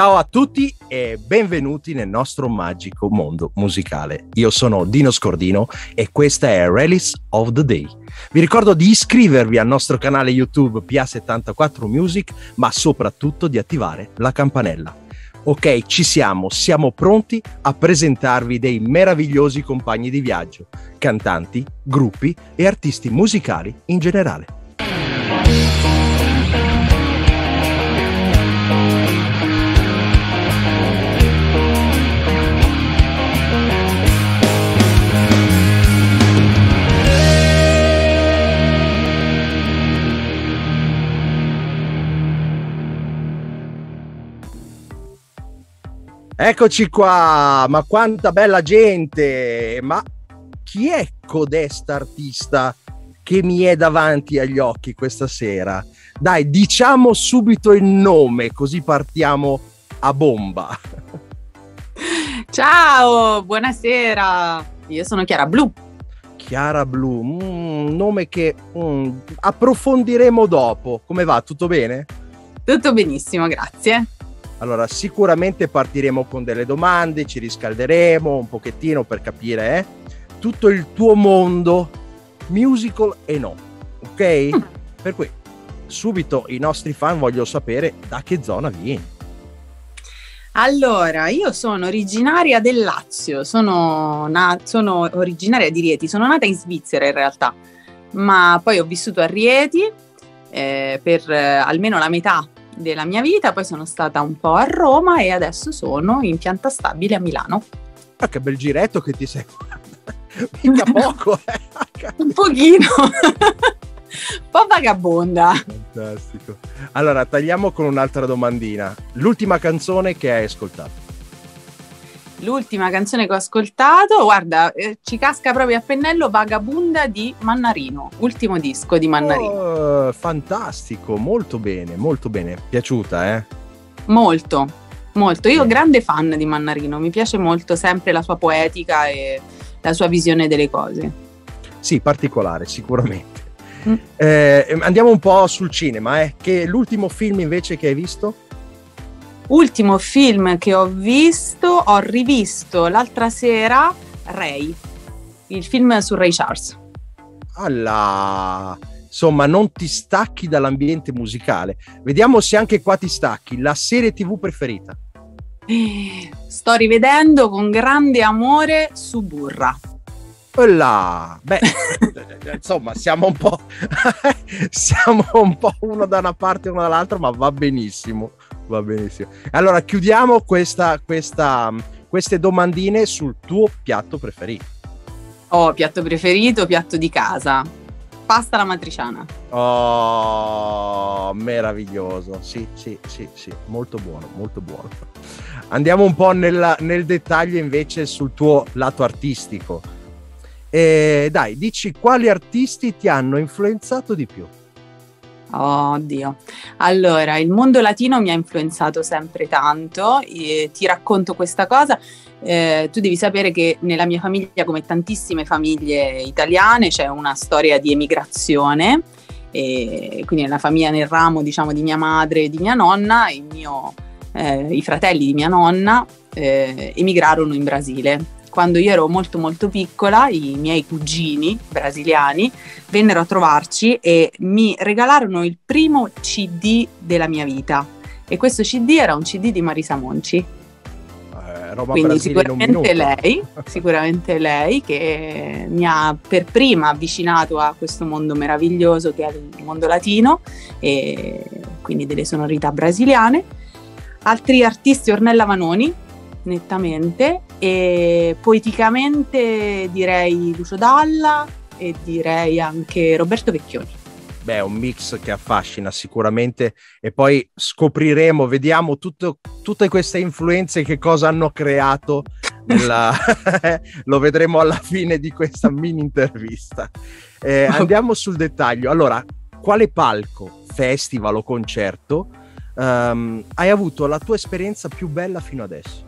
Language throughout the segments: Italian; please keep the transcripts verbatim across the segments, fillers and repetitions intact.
Ciao a tutti e benvenuti nel nostro magico mondo musicale. Io sono Dino Scordino e questa è Release of the Day. Vi ricordo di iscrivervi al nostro canale YouTube P A settantaquattro Music, ma soprattutto di attivare la campanella. Ok, ci siamo, siamo pronti a presentarvi dei meravigliosi compagni di viaggio, cantanti, gruppi e artisti musicali in generale. Eccoci qua, ma quanta bella gente! Ma chi è codesta artista che mi è davanti agli occhi questa sera? Dai, diciamo subito il nome, così partiamo a bomba. Ciao, buonasera, io sono Chiara Blu. Chiara Blu, un nome che mm, approfondiremo dopo. Come va? Tutto bene? Tutto benissimo, grazie. Allora, sicuramente partiremo con delle domande, ci riscalderemo un pochettino per capire eh, tutto il tuo mondo musical e no, ok? Mm. Per cui subito i nostri fan vogliono sapere da che zona vieni. Allora, io sono originaria del Lazio, sono, na- sono originaria di Rieti, sono nata in Svizzera in realtà, ma poi ho vissuto a Rieti eh, per eh, almeno la metà della mia vita, poi sono stata un po' a Roma e adesso sono in pianta stabile a Milano. Ah, che bel giretto che ti sei mica poco eh. Un pochino un po' vagabonda. Fantastico. Allora tagliamo con un'altra domandina. L'ultima canzone che hai ascoltato? L'ultima canzone che ho ascoltato, guarda, eh, ci casca proprio a pennello, Vagabonda di Mannarino, ultimo disco di Mannarino. Oh, fantastico, molto bene, molto bene. Piaciuta, eh? Molto, molto. Io eh. grande fan di Mannarino, mi piace molto sempre la sua poetica e la sua visione delle cose. Sì, particolare, sicuramente. Mm. Eh, andiamo un po' sul cinema, eh. Che l'ultimo film invece che hai visto? Ultimo film che ho visto, ho rivisto l'altra sera Ray, il film su Ray Charles. Alla, insomma, non ti stacchi dall'ambiente musicale. Vediamo se anche qua ti stacchi. La serie tivù preferita? Sto rivedendo con grande amore Suburra. Là. Beh, insomma, siamo un po' siamo un po' uno da una parte e uno dall'altra, ma va benissimo. Va benissimo. Allora chiudiamo questa, questa, queste domandine sul tuo piatto preferito. Oh, piatto preferito, piatto di casa. Pasta alla matriciana. Oh, meraviglioso. Sì, sì, sì, sì, molto buono, molto buono. Andiamo un po' nella, nel dettaglio invece sul tuo lato artistico. E dai, dici quali artisti ti hanno influenzato di più? Oh Dio, allora il mondo latino mi ha influenzato sempre tanto e ti racconto questa cosa. Eh, tu devi sapere che nella mia famiglia, come tantissime famiglie italiane, c'è una storia di emigrazione, e quindi nella famiglia, nel ramo diciamo di mia madre e di mia nonna, il mio, eh, i fratelli di mia nonna eh, emigrarono in Brasile. Quando io ero molto molto piccola, i miei cugini brasiliani vennero a trovarci e mi regalarono il primo C D della mia vita. E questo C D era un C D di Marisa Monci. Eh, roba Quindi Brasile sicuramente lei, sicuramente lei che mi ha per prima avvicinato a questo mondo meraviglioso che è il mondo latino e quindi delle sonorità brasiliane. Altri artisti, Ornella Vanoni, nettamente, e poeticamente direi Lucio Dalla e direi anche Roberto Vecchioni. Beh, è un mix che affascina sicuramente e poi scopriremo, vediamo tutto, tutte queste influenze che cosa hanno creato nella... lo vedremo alla fine di questa mini intervista. Eh, andiamo sul dettaglio. Allora, quale palco, festival o concerto um, hai avuto la tua esperienza più bella fino adesso?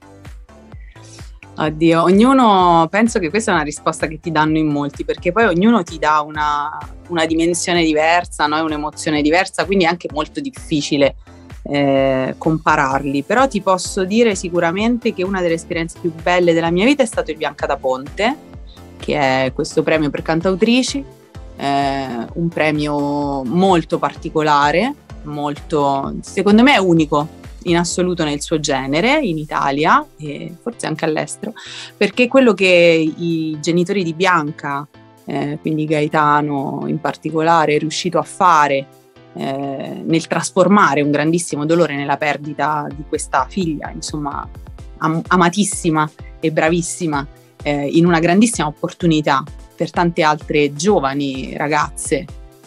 Oddio, ognuno, penso che questa è una risposta che ti danno in molti, perché poi ognuno ti dà una, una dimensione diversa, no? Un'emozione diversa, quindi è anche molto difficile eh, compararli, però ti posso dire sicuramente che una delle esperienze più belle della mia vita è stato il Bianca da Ponte, che è questo premio per cantautrici, eh, un premio molto particolare, molto, secondo me è unico in assoluto nel suo genere in Italia e forse anche all'estero, perché quello che i genitori di Bianca, eh, quindi Gaetano in particolare, è riuscito a fare eh, nel trasformare un grandissimo dolore nella perdita di questa figlia, insomma am- amatissima e bravissima, eh, in una grandissima opportunità per tante altre giovani ragazze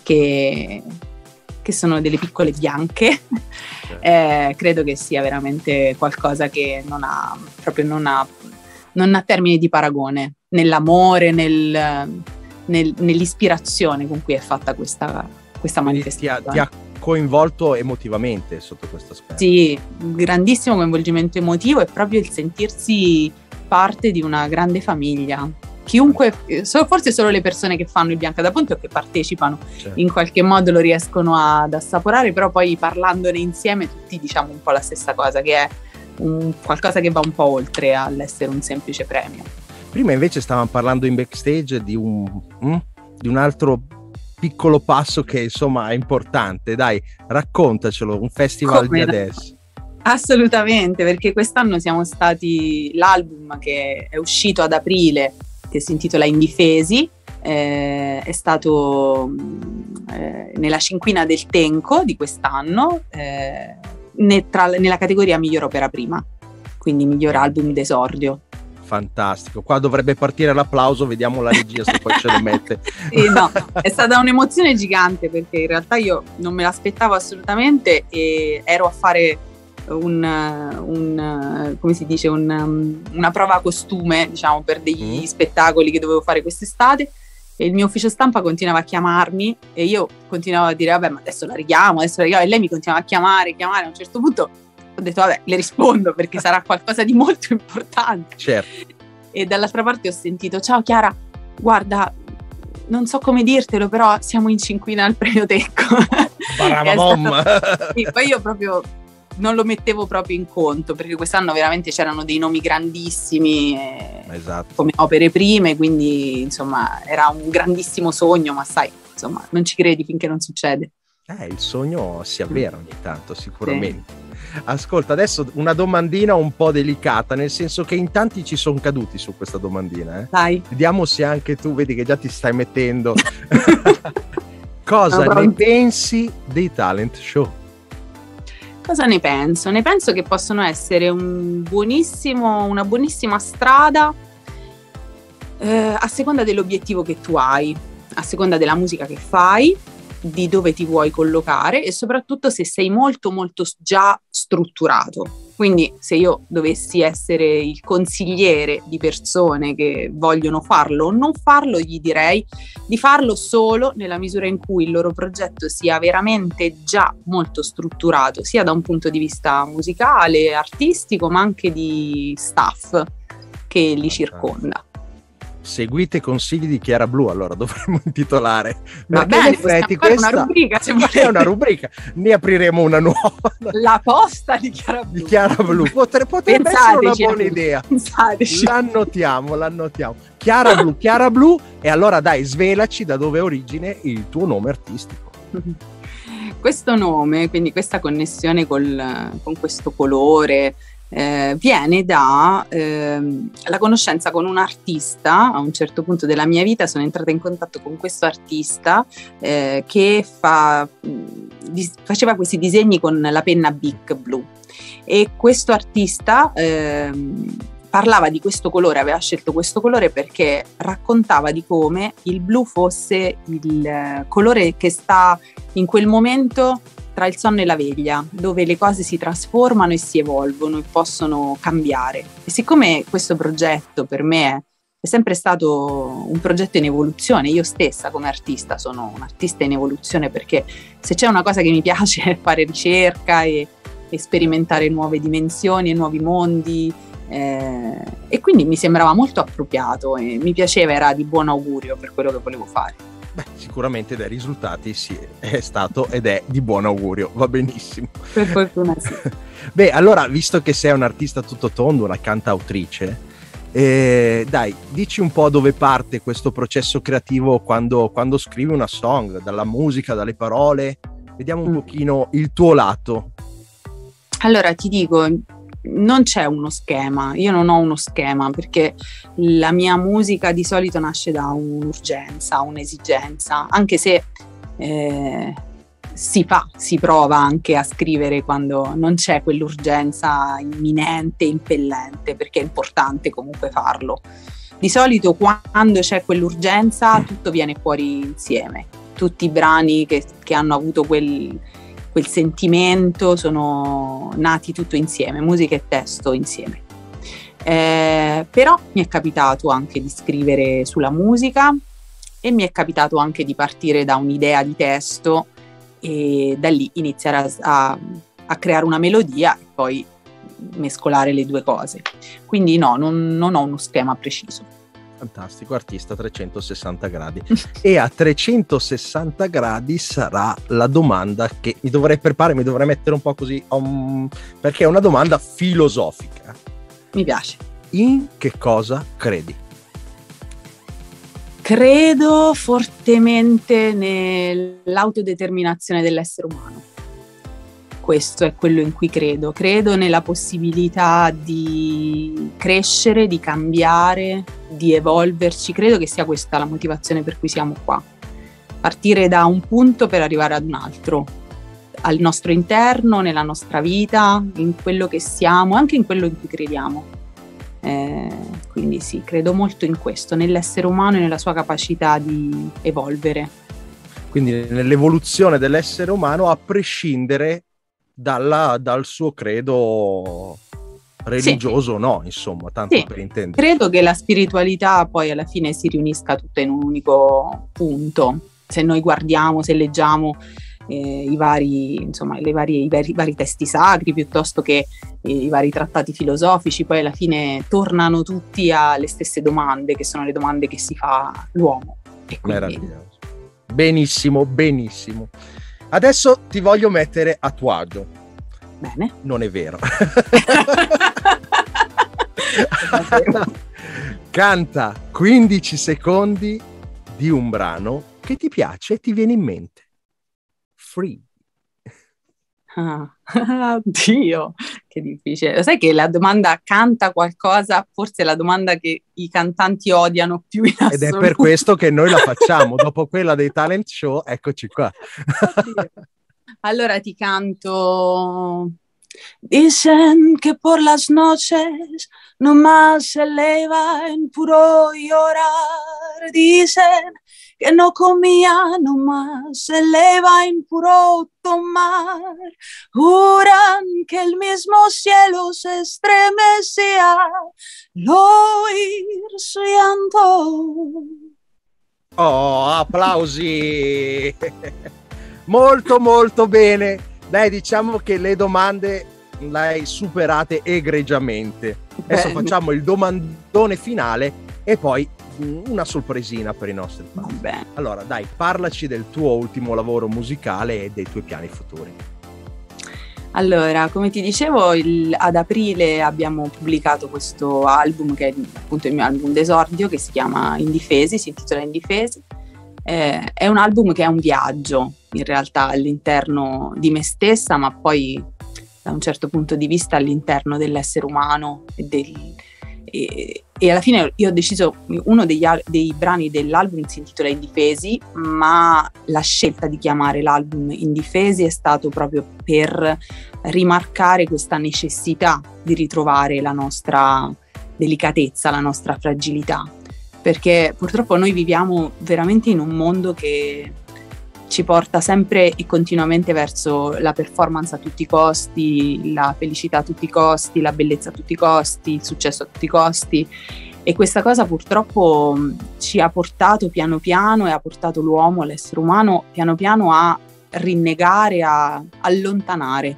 che che sono delle piccole bianche, eh, credo che sia veramente qualcosa che non ha proprio non ha, non ha termini di paragone nell'amore, nel, nel, nell'ispirazione con cui è fatta questa, questa manifestazione. Ti ha, ti ha coinvolto emotivamente sotto questo aspetto? Sì, grandissimo coinvolgimento emotivo e proprio il sentirsi parte di una grande famiglia. Chiunque, forse solo le persone che fanno il Bianca da Ponte o che partecipano, certo, in qualche modo lo riescono ad assaporare, però poi parlandone insieme tutti diciamo un po' la stessa cosa, che è un, qualcosa che va un po' oltre all'essere un semplice premio. Prima invece stavamo parlando in backstage di un, mm, di un altro piccolo passo che insomma è importante, dai, raccontacelo, un festival Come di adesso. Assolutamente, perché quest'anno siamo stati, l'album che è uscito ad aprile, che si intitola Indifesi, eh, è stato eh, nella cinquina del Tenco di quest'anno, eh, ne, tra, nella categoria miglior opera prima, quindi miglior album d'esordio. Fantastico, qua dovrebbe partire l'applauso, vediamo la regia se poi ce lo mette. Sì, no, è stata un'emozione gigante perché in realtà io non me l'aspettavo assolutamente e ero a fare Un, un come si dice un, una prova a costume, diciamo, per degli mm. spettacoli che dovevo fare quest'estate, e il mio ufficio stampa continuava a chiamarmi e io continuavo a dire vabbè, ma adesso la richiamo, adesso la richiamo, e lei mi continuava a chiamare, chiamare. A un certo punto ho detto vabbè, le rispondo perché sarà qualcosa di molto importante. Certo. E dall'altra parte ho sentito: ciao Chiara, guarda, non so come dirtelo, però siamo in cinquina al premio Tecco. Stato... sì, poi io proprio non lo mettevo proprio in conto perché quest'anno veramente c'erano dei nomi grandissimi, eh, esatto, come opere prime, quindi insomma era un grandissimo sogno, ma sai, insomma non ci credi finché non succede. Eh, il sogno si avvera ogni tanto, sicuramente. Sì. Ascolta, adesso una domandina un po' delicata, nel senso che in tanti ci sono caduti su questa domandina, eh? Dai. Vediamo se anche tu, vedi che già ti stai mettendo. Cosa no, ne pensi dei talent show? Cosa ne penso? Ne penso che possono essere un buonissimo, una buonissima strada eh, a seconda dell'obiettivo che tu hai, a seconda della musica che fai, di dove ti vuoi collocare e soprattutto se sei molto molto già strutturato. Quindi se io dovessi essere il consigliere di persone che vogliono farlo o non farlo, gli direi di farlo solo nella misura in cui il loro progetto sia veramente già molto strutturato, sia da un punto di vista musicale, artistico, ma anche di staff che li circonda. Seguite i consigli di Chiara Blu, allora dovremmo intitolare. Va bene, in effetti questa una rubrica, se è una rubrica, ne apriremo una nuova. La posta di Chiara Blu. Di Chiara Blu. Potre, potrebbe essere una buona idea. Pensateci. L'annotiamo, l'annotiamo. Chiara Blu, Chiara Blu, e allora dai, svelaci da dove origine il tuo nome artistico. Questo nome, quindi questa connessione col, con questo colore, Eh, viene da ehm, la conoscenza con un artista. A un certo punto della mia vita sono entrata in contatto con questo artista eh, che fa, dis- faceva questi disegni con la penna Bic blu, e questo artista ehm, parlava di questo colore, aveva scelto questo colore perché raccontava di come il blu fosse il colore che sta in quel momento tra il sonno e la veglia, dove le cose si trasformano e si evolvono e possono cambiare. E siccome questo progetto per me è, è sempre stato un progetto in evoluzione, io stessa come artista sono un'artista in evoluzione, perché se c'è una cosa che mi piace è fare ricerca e, e sperimentare nuove dimensioni e nuovi mondi, eh, e quindi mi sembrava molto appropriato e mi piaceva, era di buon augurio per quello che volevo fare. Beh, sicuramente dai risultati sì, è stato ed è di buon augurio, va benissimo. Per fortuna sì. Beh, allora, visto che sei un artista tutto tondo, una cantautrice, eh, dai, dici un po' dove parte questo processo creativo quando, quando scrivi una song, dalla musica, dalle parole. Vediamo un mm. pochino il tuo lato. Allora, ti dico, non c'è uno schema, io non ho uno schema, perché la mia musica di solito nasce da un'urgenza, un'esigenza, anche se eh, si fa, si prova anche a scrivere quando non c'è quell'urgenza imminente, impellente, perché è importante comunque farlo. Di solito quando c'è quell'urgenza tutto viene fuori insieme, tutti i brani che, che hanno avuto quel... quel sentimento sono nati tutto insieme, musica e testo insieme. Eh, però mi è capitato anche di scrivere sulla musica e mi è capitato anche di partire da un'idea di testo e da lì iniziare a, a, a creare una melodia e poi mescolare le due cose. Quindi no, non, non ho uno schema preciso. Fantastico, artista a trecentosessanta gradi. E a trecentosessanta gradi sarà la domanda che mi dovrei preparare, mi dovrei mettere un po' così, um, perché è una domanda filosofica. Mi piace. In che cosa credi? Credo fortemente nell'autodeterminazione dell'essere umano. Questo è quello in cui credo. Credo nella possibilità di crescere, di cambiare, di evolverci. Credo che sia questa la motivazione per cui siamo qua. Partire da un punto per arrivare ad un altro, al nostro interno, nella nostra vita, in quello che siamo, anche in quello in cui crediamo. Eh, quindi sì, credo molto in questo, nell'essere umano e nella sua capacità di evolvere. Quindi nell'evoluzione dell'essere umano a prescindere Dalla, dal suo credo religioso, sì. No, insomma, tanto sì. Per intendere. Credo che la spiritualità poi alla fine si riunisca tutta in un unico punto. Se noi guardiamo, se leggiamo eh, i vari, insomma, le varie, i, vari, i vari testi sacri piuttosto che eh, i vari trattati filosofici, poi alla fine tornano tutti alle stesse domande, che sono le domande che si fa l'uomo. E quindi... Meraviglioso. Benissimo, benissimo. Adesso ti voglio mettere a tuo agio. Bene. Non è vero. Canta quindici secondi di un brano che ti piace e ti viene in mente. Free. Ah, oddio, che difficile. Lo sai che la domanda canta qualcosa, forse è la domanda che i cantanti odiano più in assoluto. Ed è per questo che noi la facciamo. Dopo quella dei talent show, eccoci qua. Allora ti canto. Dicen que por las noches nomás se eleva en puro llorar. Dicen que no comía nomás se eleva en puro tomar. Juran que el mismo cielo se estremecía al oír su llanto. Oh, applausi! Molto molto bene. Dai, diciamo che le domande le hai superate egregiamente. Adesso Beh. facciamo il domandone finale e poi una sorpresina per i nostri fan. Beh. Allora, dai, parlaci del tuo ultimo lavoro musicale e dei tuoi piani futuri. Allora, come ti dicevo, il, ad aprile abbiamo pubblicato questo album, che è appunto il mio album d'esordio, che si chiama Indifesi, si intitola Indifesi. Eh, è un album che è un viaggio in realtà all'interno di me stessa, ma poi da un certo punto di vista all'interno dell'essere umano e, del, e, e alla fine io ho deciso, uno degli, dei brani dell'album si intitola Indifesi, ma la scelta di chiamare l'album Indifesi è stato proprio per rimarcare questa necessità di ritrovare la nostra delicatezza, la nostra fragilità, perché purtroppo noi viviamo veramente in un mondo che ci porta sempre e continuamente verso la performance a tutti i costi, la felicità a tutti i costi, la bellezza a tutti i costi, il successo a tutti i costi, e questa cosa purtroppo ci ha portato piano piano e ha portato l'uomo, l'essere umano, piano piano a rinnegare, a allontanare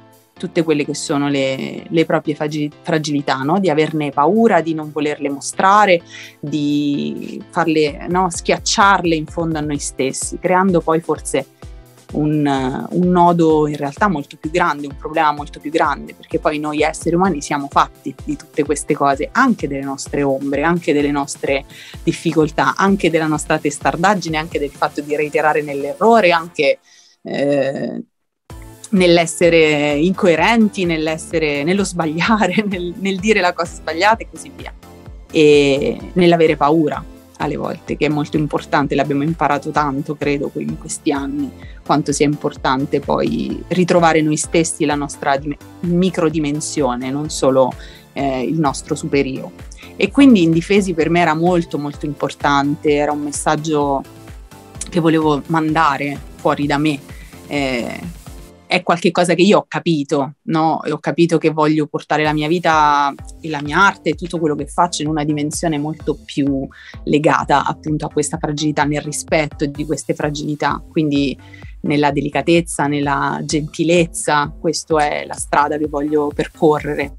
tutte quelle che sono le, le proprie fragilità, no? Di averne paura, di non volerle mostrare, di farle, no? Schiacciarle in fondo a noi stessi, creando poi forse un, un nodo in realtà molto più grande, un problema molto più grande, perché poi noi esseri umani siamo fatti di tutte queste cose, anche delle nostre ombre, anche delle nostre difficoltà, anche della nostra testardaggine, anche del fatto di reiterare nell'errore, anche eh, nell'essere incoerenti, nell'essere, nello sbagliare, nel, nel dire la cosa sbagliata e così via, e nell'avere paura alle volte, che è molto importante. L'abbiamo imparato tanto, credo, in questi anni, quanto sia importante poi ritrovare noi stessi, la nostra dim- microdimensione, non solo eh, il nostro superio. E quindi Indifesi per me era molto molto importante, era un messaggio che volevo mandare fuori da me. Eh, è qualche cosa che io ho capito, no? E ho capito che voglio portare la mia vita e la mia arte e tutto quello che faccio in una dimensione molto più legata appunto a questa fragilità, nel rispetto di queste fragilità, quindi nella delicatezza, nella gentilezza. Questa è la strada che voglio percorrere,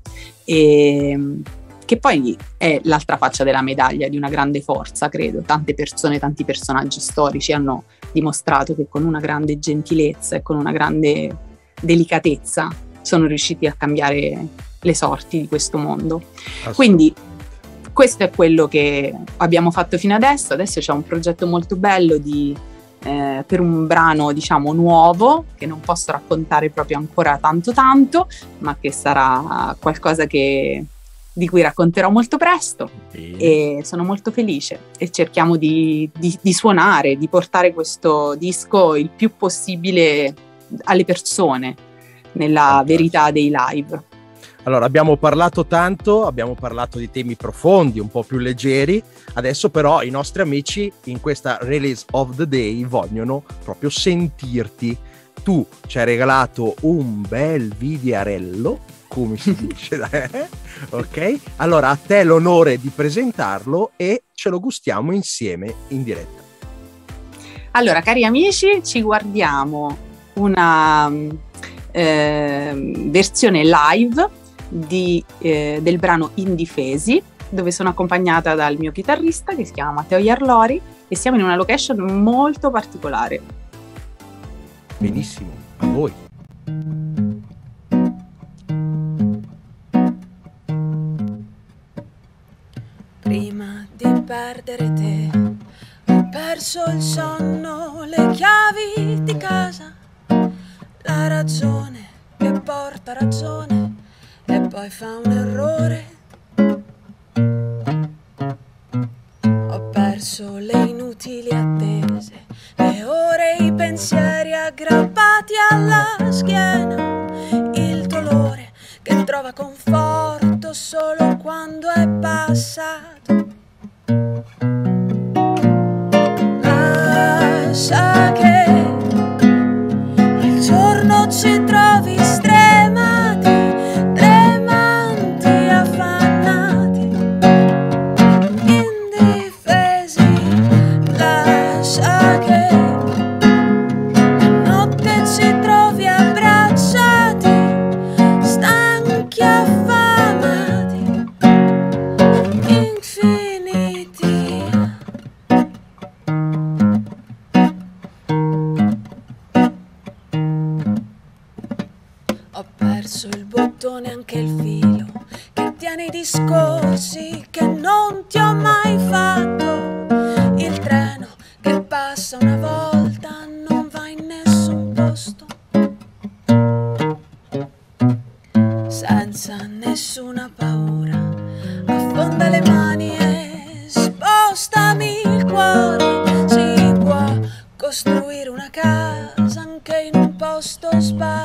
e che poi è l'altra faccia della medaglia di una grande forza, credo. Tante persone, tanti personaggi storici hanno dimostrato che con una grande gentilezza e con una grande delicatezza sono riusciti a cambiare le sorti di questo mondo. Quindi questo è quello che abbiamo fatto fino adesso. Adesso c'è un progetto molto bello di, eh, per un brano, diciamo, nuovo, che non posso raccontare proprio ancora tanto tanto, ma che sarà qualcosa che di cui racconterò molto presto. Sì. E sono molto felice, e cerchiamo di, di, di suonare, di portare questo disco il più possibile alle persone, nella okay. verità dei live. Allora, abbiamo parlato tanto, abbiamo parlato di temi profondi, un po' più leggeri. Adesso però i nostri amici in questa Release of the Day vogliono proprio sentirti. Tu ci hai regalato un bel videarello, come si dice, eh? Ok? Allora a te l'onore di presentarlo e ce lo gustiamo insieme in diretta. Allora, cari amici, ci guardiamo una eh, versione live di, eh, del brano Indifesi, dove sono accompagnata dal mio chitarrista che si chiama Matteo Iarlori, e siamo in una location molto particolare. Benissimo, a voi. Prima di perdere te, ho perso il sonno, le chiavi di casa, la ragione che porta ragione e poi fa un errore. Ho perso le inutili attese, le ore, i pensieri aggrappati alla schiena, il dolore che trova conforto solo quando è passato. Lascia che il giorno ci trovi stremati, tremanti, affannati, indifesi. Lascia che la notte ci trovi abbracciati, stanchi, affamati, infiniti. Ho perso il bottone, anche il filo che tiene i discorsi che non ti ho mai fatto. Il treno che passa una volta non va in nessun posto, senza nessuna paura. Affonda le mani e spostami il cuore. Si può costruire una casa anche in un posto sbagliato.